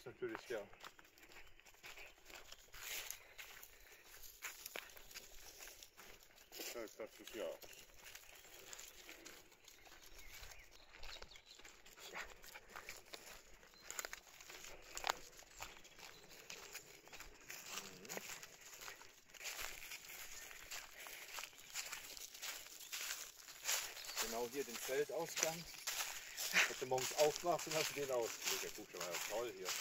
natürlich, ja. Das ist ja. Genau hier den Feldausgang. Wenn du morgens aufwachst, dann hast du den Ausblick. Ja, guck mal, toll hier.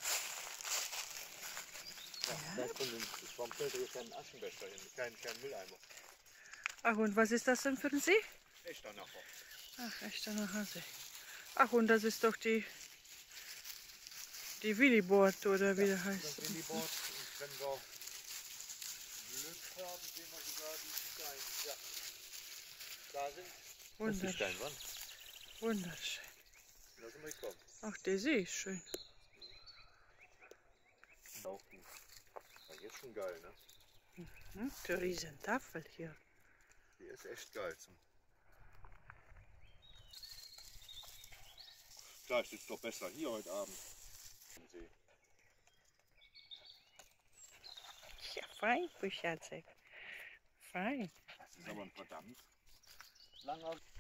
Ja, da von dem Schwammfeld ist ein Aschenbecher hin, kein Mülleimer. Ach, und was ist das denn für ein See? Echternachher. Ach, Echternachher See. Ach, und das ist doch die Willibord, oder wie der heißt. Das Willibord. Und wenn wir Glück haben, sehen wir sogar die Steine. Ja, da sind. Das ist die Steinwand. Wunderschön. Da sind wir gekommen. Ach, der See ist schön. Auch gut. Das ist schon geil, ne? Die Riesentafel hier. Die ist echt geil. Klar, ich sitze doch besser hier heute Abend. Am See. Ja, fein, Bücherzeug. Fein. Das ist aber ein verdammt langer